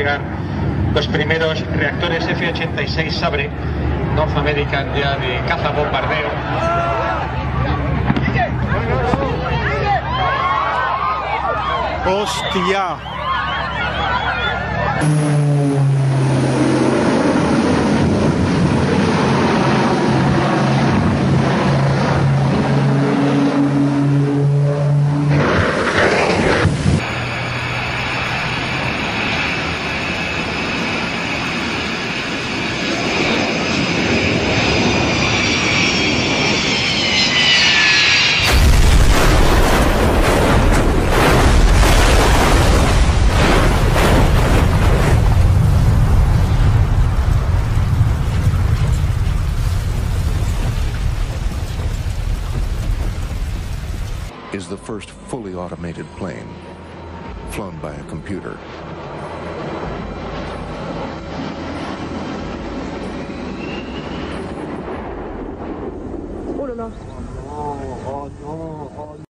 llegar los primeros reactores F-86 Sabre North American ya de caza bombardeo. ¡Hostia! Is the first fully automated plane flown by a computer. Oh là là. Oh non, oh non.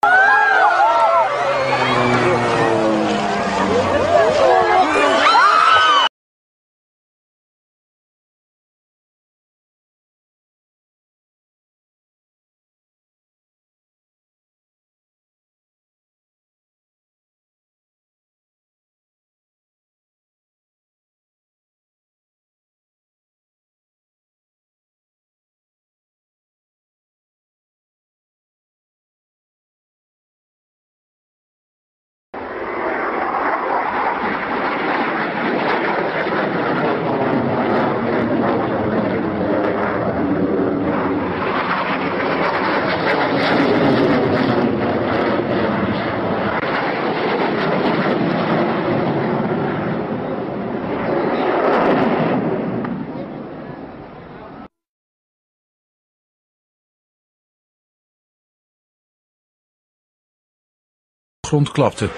Grond klapte.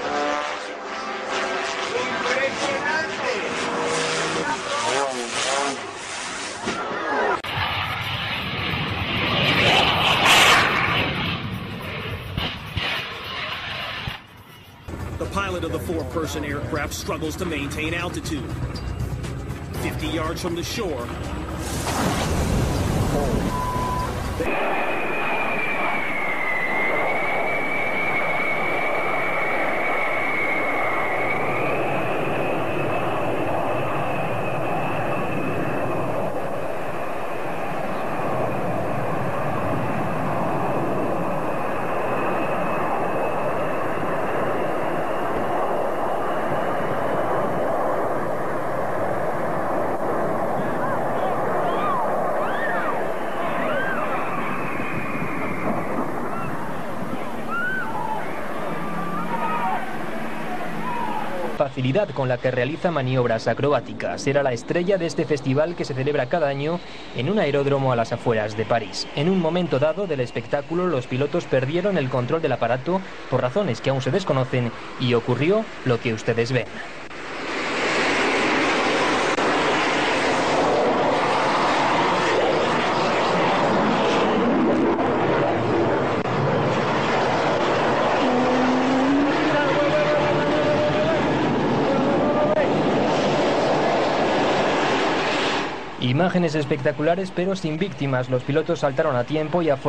The pilot of the four-person aircraft struggles to maintain altitude. 50 yards from the shore. Facilidad con la que realiza maniobras acrobáticas. Era la estrella de este festival que se celebra cada año en un aeródromo a las afueras de París. En un momento dado del espectáculo, los pilotos perdieron el control del aparato por razones que aún se desconocen y ocurrió lo que ustedes ven. Imágenes espectaculares pero sin víctimas. Los pilotos saltaron a tiempo y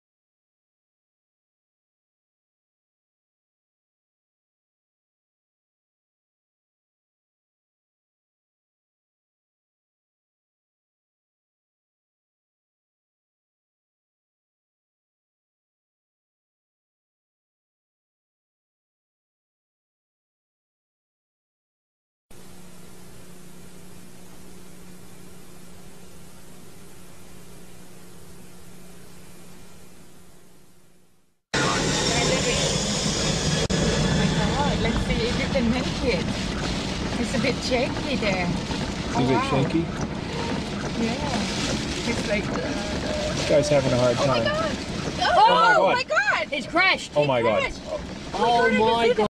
Make it. It's a bit shaky there. It's a bit shaky. Yeah. It's like This guy's having a hard time. Oh my god! It's crashed. Oh my god. Oh my god!